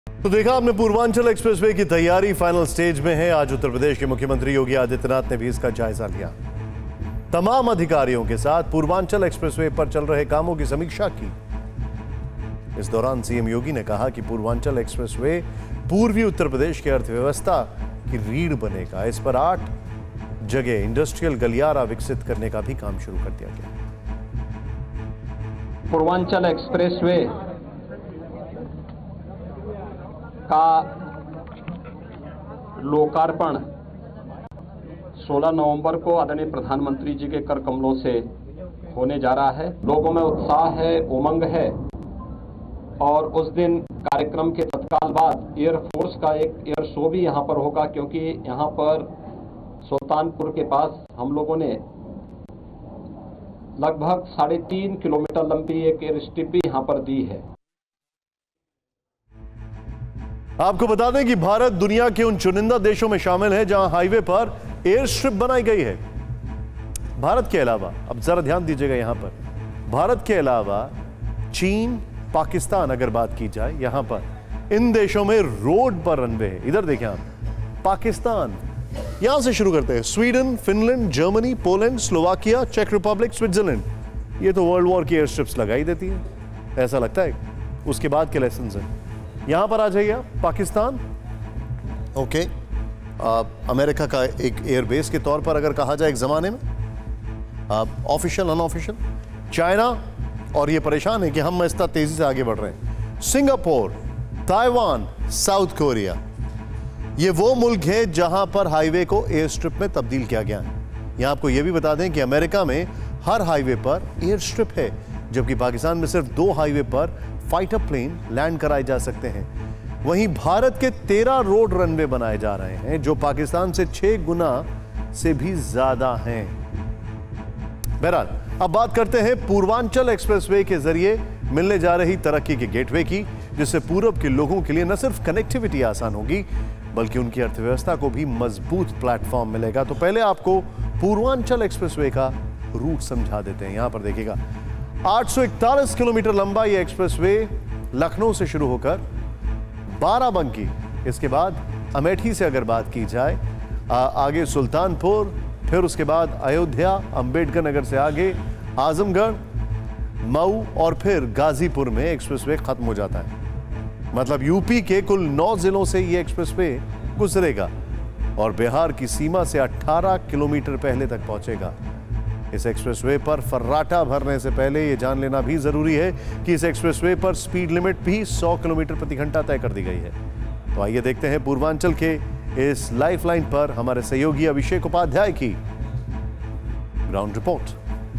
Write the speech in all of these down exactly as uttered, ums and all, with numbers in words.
तो देखा आपने, पूर्वांचल एक्सप्रेसवे की तैयारी फाइनल स्टेज में है। आज उत्तर प्रदेश के मुख्यमंत्री योगी आदित्यनाथ ने भी इसका जायजा लिया। तमाम अधिकारियों के साथ पूर्वांचल एक्सप्रेसवे पर चल रहे कामों की समीक्षा की। इस दौरान सीएम योगी ने कहा कि पूर्वांचल एक्सप्रेसवे पूर्वी उत्तर प्रदेश की अर्थव्यवस्था की रीढ़ बनेगा। इस पर आठ जगह इंडस्ट्रियल गलियारा विकसित करने का भी काम शुरू कर दिया गया। पूर्वांचल एक्सप्रेसवे का लोकार्पण सोलह नवंबर को आदरणीय प्रधानमंत्री जी के कर कमलों से होने जा रहा है। लोगों में उत्साह है, उमंग है और उस दिन कार्यक्रम के तत्काल बाद एयरफोर्स का एक एयर शो भी यहां पर होगा, क्योंकि यहां पर सुल्तानपुर के पास हम लोगों ने लगभग साढ़े तीन किलोमीटर लंबी एक एयर स्ट्रिप भी यहां पर दी है। आपको बता दें कि भारत दुनिया के उन चुनिंदा देशों में शामिल है जहां हाईवे पर एयर स्ट्रिप बनाई गई है। भारत के अलावा, अब जरा ध्यान दीजिएगा, यहां पर भारत के अलावा चीन, पाकिस्तान अगर बात की जाए, यहां पर इन देशों में रोड पर रनवे है। इधर देखें आप, पाकिस्तान, यहां से शुरू करते हैं। Sweden, Finland, Germany, Poland, Slovakia, चेक रिपब्लिक, स्विट्जरलैंड, ये तो वर्ल्ड वॉर की एयर स्ट्रिप्स लगाई देती है, ऐसा लगता है। उसके बाद के लेसन है। यहां पर आ जाइए आप, पाकिस्तान, ओके, अमेरिका का एक एयरबेस के तौर पर अगर कहा जाए एक जमाने में, ऑफिशियल अनऑफिशियल, चाइना, और ये परेशान है कि हम इतना तेजी से आगे बढ़ रहे हैं। सिंगापुर, ताइवान, साउथ कोरिया, ये वो मुल्क है जहां पर हाईवे को एयर स्ट्रिप में तब्दील किया गया है। यहां आपको यह भी बता दें कि अमेरिका में हर हाईवे पर एयर स्ट्रिप है, जबकि पाकिस्तान में सिर्फ दो हाईवे पर फाइटर प्लेन लैंड कराए जा सकते हैं। वहीं भारत के तेरह रोड रनवे बनाए जा रहे हैं, जो पाकिस्तान से छह गुना से भी ज्यादा हैं। बहरहाल, अब बात करते हैं पूर्वांचल एक्सप्रेसवे के जरिए मिलने जा रही तरक्की के गेटवे की, जिससे पूरब के लोगों के लिए न सिर्फ कनेक्टिविटी आसान होगी, बल्कि उनकी अर्थव्यवस्था को भी मजबूत प्लेटफॉर्म मिलेगा। तो पहले आपको पूर्वांचल एक्सप्रेसवे का रूट समझा देते हैं। यहां पर देखिएगा, आठ सौ इकतालीस किलोमीटर लंबा यह एक्सप्रेसवे लखनऊ से शुरू होकर बाराबंकी, इसके बाद अमेठी से अगर बात की जाए, आ, आगे सुल्तानपुर, फिर उसके बाद अयोध्या, अंबेडकर नगर से आगे आजमगढ़, मऊ और फिर गाजीपुर में एक्सप्रेसवे खत्म हो जाता है। मतलब यूपी के कुल नौ जिलों से यह एक्सप्रेसवे गुजरेगा और बिहार की सीमा से अठारह किलोमीटर पहले तक पहुंचेगा। इस एक्सप्रेसवे पर फर्राटा भरने से पहले यह जान लेना भी जरूरी है कि इस एक्सप्रेसवे पर स्पीड लिमिट भी सौ किलोमीटर प्रति घंटा तय कर दी गई है। तो आइए देखते हैं पूर्वांचल के इस लाइफलाइन पर हमारे सहयोगी अभिषेक उपाध्याय की ग्राउंड रिपोर्ट।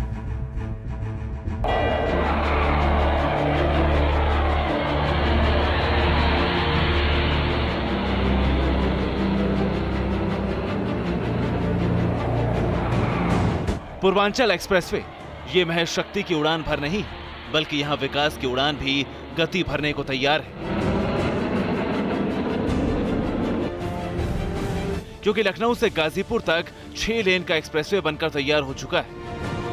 पूर्वांचल एक्सप्रेसवे ये महज शक्ति की उड़ान भर नहीं, बल्कि यहां विकास की उड़ान भी गति भरने को तैयार है। क्योंकि लखनऊ से गाजीपुर तक छह लेन का एक्सप्रेसवे बनकर तैयार हो चुका है।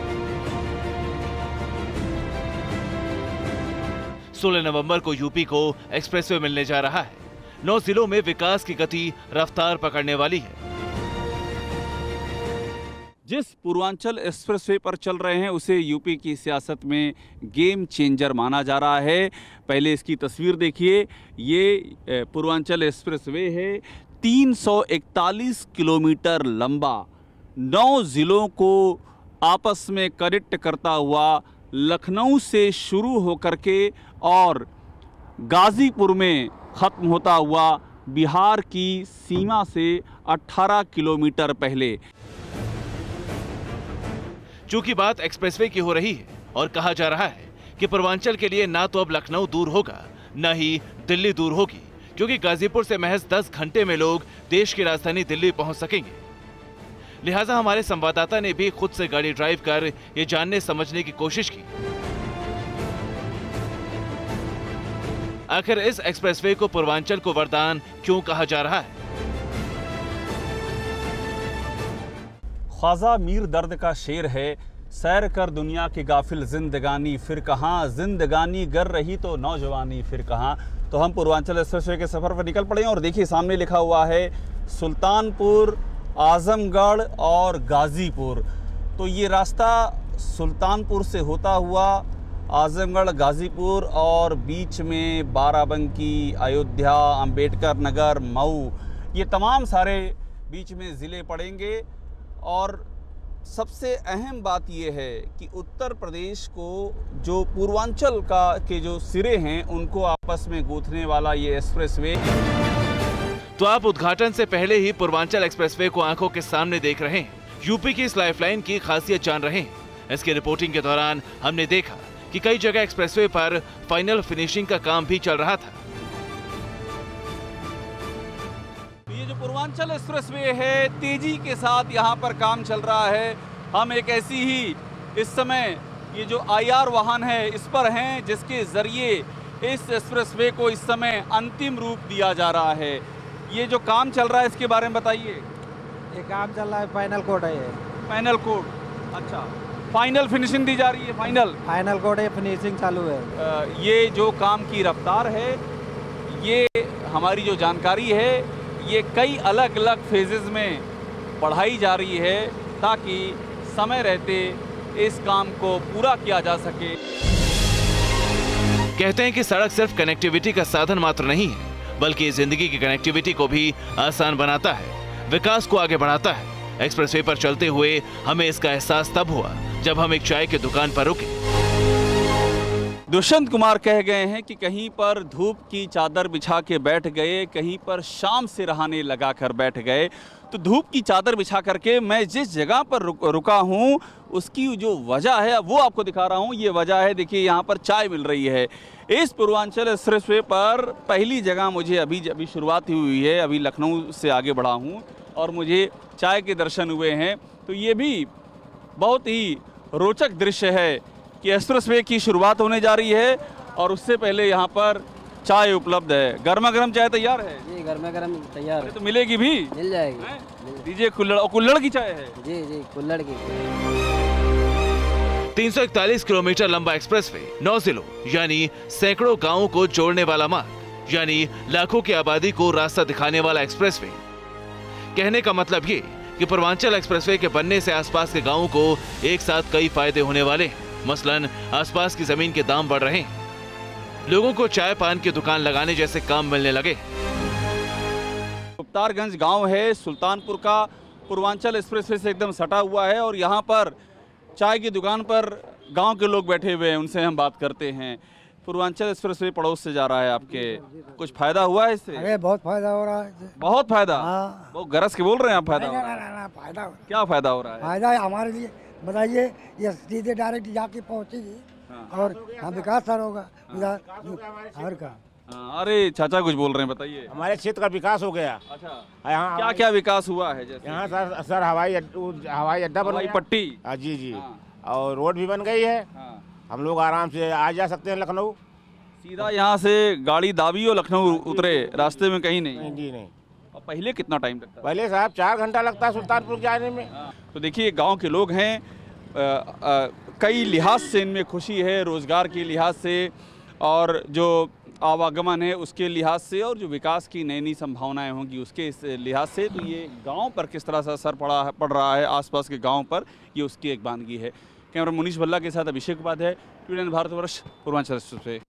सोलह नवंबर को यूपी को एक्सप्रेसवे मिलने जा रहा है। नौ जिलों में विकास की गति रफ्तार पकड़ने वाली है। जिस पूर्वांचल एक्सप्रेसवे पर चल रहे हैं उसे यूपी की सियासत में गेम चेंजर माना जा रहा है। पहले इसकी तस्वीर देखिए, ये पूर्वांचल एक्सप्रेसवे है, तीन सौ इकतालीस किलोमीटर लंबा, नौ जिलों को आपस में कनेक्ट करता हुआ लखनऊ से शुरू होकर के और गाजीपुर में ख़त्म होता हुआ बिहार की सीमा से अठारह किलोमीटर पहले। चूंकि बात एक्सप्रेसवे की हो रही है और कहा जा रहा है कि पूर्वांचल के लिए ना तो अब लखनऊ दूर होगा, न ही दिल्ली दूर होगी, क्योंकि गाजीपुर से महज दस घंटे में लोग देश की राजधानी दिल्ली पहुंच सकेंगे। लिहाजा हमारे संवाददाता ने भी खुद से गाड़ी ड्राइव कर ये जानने समझने की कोशिश की, आखिर इस एक्सप्रेसवे को पूर्वांचल को वरदान क्यों कहा जा रहा है। ख्वाजा मीर दर्द का शेर है, सैर कर दुनिया की गाफिल जिंदगानी फिर कहाँ, जिंदगानी गर रही तो नौजवानी फिर कहाँ। तो हम पूर्वांचल एक्सप्रेसवे के सफ़र पर निकल पड़े हैं और देखिए सामने लिखा हुआ है सुल्तानपुर, आजमगढ़ और गाज़ीपुर। तो ये रास्ता सुल्तानपुर से होता हुआ आजमगढ़, गाज़ीपुर और बीच में बाराबंकी, अयोध्या, अंबेडकर नगर, मऊ, ये तमाम सारे बीच में ज़िले पड़ेंगे। और सबसे अहम बात ये है कि उत्तर प्रदेश को जो पूर्वांचल का के जो सिरे हैं उनको आपस में गूंथने वाला ये एक्सप्रेसवे। तो आप उद्घाटन से पहले ही पूर्वांचल एक्सप्रेसवे को आंखों के सामने देख रहे हैं। यूपी की इस लाइफलाइन की खासियत जान रहे हैं। इसकी रिपोर्टिंग के दौरान हमने देखा कि कई जगह एक्सप्रेसवे पर फाइनल फिनिशिंग का काम भी चल रहा था। ये जो पूर्वांचल एक्सप्रेसवे है, तेजी के साथ यहाँ पर काम चल रहा है। हम एक ऐसी ही इस समय ये जो आईआर वाहन है इस पर हैं, जिसके जरिए इस एक्सप्रेसवे को इस समय अंतिम रूप दिया जा रहा है। ये जो काम चल रहा है इसके बारे में बताइए। ये काम चल रहा है, फाइनल कोड है ये। फाइनल कोड, अच्छा, फाइनल फिनिशिंग दी जा रही है। फाइनल फाइनल कोड है, फिनिशिंग चालू है। आ, ये जो काम की रफ्तार है, ये हमारी जो जानकारी है, ये कई अलग अलग फेजेस में बढ़ाई जा रही है ताकि समय रहते इस काम को पूरा किया जा सके। कहते हैं कि सड़क सिर्फ कनेक्टिविटी का साधन मात्र नहीं है, बल्कि जिंदगी की कनेक्टिविटी को भी आसान बनाता है, विकास को आगे बढ़ाता है। एक्सप्रेसवे पर चलते हुए हमें इसका एहसास तब हुआ जब हम एक चाय की दुकान पर रुके। दुष्यंत कुमार कह गए हैं कि कहीं पर धूप की चादर बिछा के बैठ गए, कहीं पर शाम से रहाने लगा कर बैठ गए। तो धूप की चादर बिछा करके मैं जिस जगह पर रुक, रुका हूँ उसकी जो वजह है वो आपको दिखा रहा हूँ। ये वजह है, देखिए यहाँ पर चाय मिल रही है। इस पूर्वांचल एक्सप्रेसवे पर पहली जगह मुझे अभी अभी शुरुआत हुई है, अभी लखनऊ से आगे बढ़ा हूँ और मुझे चाय के दर्शन हुए हैं। तो ये भी बहुत ही रोचक दृश्य है कि एक्सप्रेसवे की शुरुआत होने जा रही है और उससे पहले यहाँ पर चाय उपलब्ध है। गर्मा गर्म चाय तैयार है जी, गर्मा गर्म तैयार है। तो मिलेगी भी, मिल जाएगी। दीजिए कुल्हड़। और कुल्हड़ की चाय है? जी जी, कुल्हड़ की। तीन सौ इकतालीस किलोमीटर लंबा एक्सप्रेसवे, नौ जिलों यानी सैकड़ों गांवों को जोड़ने वाला मार्ग, यानी लाखों की आबादी को रास्ता दिखाने वाला एक्सप्रेसवे। कहने का मतलब ये कि पूर्वांचल एक्सप्रेसवे के बनने से आसपास के गांवों को एक साथ कई फायदे होने वाले हैं। मसलन आसपास की जमीन के दाम बढ़ रहे हैं, लोगों को चाय पान की दुकान लगाने जैसे काम मिलने लगे। गुप्तारगंज गांव है सुल्तानपुर का, पूर्वांचल एक्सप्रेसवे से एकदम सटा हुआ है और यहाँ पर चाय की दुकान पर गांव के लोग बैठे हुए हैं, उनसे हम बात करते हैं। पूर्वांचल एक्सप्रेसवे पड़ोस से जा रहा है आपके, कुछ फायदा हुआ है इससे? अरे बहुत फायदा हो रहा है। बहुत फायदा? हाँ। वो गरज के बोल रहे हैं आप फायदा? ना, ना, ना, ना, फायदा हो रहा है। क्या फायदा हो रहा है? फायदा है हमारे लिए, बताइए, ये सीधे डायरेक्ट जाके पहुँचेगी। हाँ। और हाँ, विकास सर होगा उधर शहर का। हाँ, अरे चाचा कुछ बोल रहे हैं, बताइए। हमारे क्षेत्र का विकास हो गया। अच्छा, यहाँ क्या क्या विकास हुआ है? जैसे यहाँ सर सर हवाई अड्डा हवाई अड्डा बन हवाई गया। पट्टी। हाँ, जी जी। हाँ। और रोड भी बन गई है। हाँ। हम लोग आराम से आ जा सकते हैं लखनऊ। सीधा यहाँ से गाड़ी दाबी और लखनऊ उतरे, रास्ते में कहीं नहीं? नहीं जी नहीं। और पहले कितना टाइम लगता? पहले साहब चार घंटा लगता है सुल्तानपुर जाने में। तो देखिए गांव के लोग हैं, आ, आ, कई लिहाज से इनमें खुशी है, रोज़गार के लिहाज से और जो आवागमन है उसके लिहाज से और जो विकास की नई नई संभावनाएं होंगी उसके इस लिहाज से। तो ये गांव पर किस तरह से असर पड़ा है पड़ रहा है आसपास के गांव पर, ये उसकी एक बानगी है। कैमरा मुनीश भल्ला के साथ अभिषेक उपाध्याय, ट्वेंटी भारतवर्ष, पूर्वांचल एक्सप्रेसवे।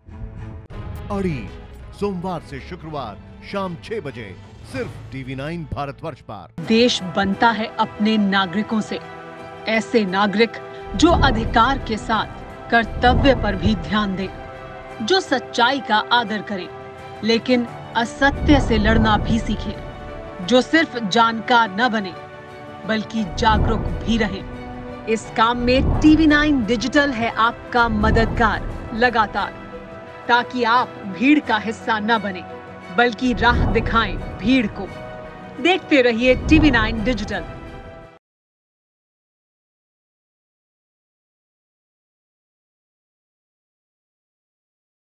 अड़ी सोमवार से शुक्रवार शाम छह बजे सिर्फ टीवी नाइन भारतवर्ष पर। देश बनता है अपने नागरिकों से, ऐसे नागरिक जो अधिकार के साथ कर्तव्य पर भी ध्यान दें, जो सच्चाई का आदर करें लेकिन असत्य से लड़ना भी सीखें, जो सिर्फ जानकार न बने बल्कि जागरूक भी रहें। इस काम में टीवी नाइन डिजिटल है आपका मददगार लगातार, ताकि आप भीड़ का हिस्सा न बने बल्कि राह दिखाएं भीड़ को। देखते रहिए टीवी नाइन डिजिटल।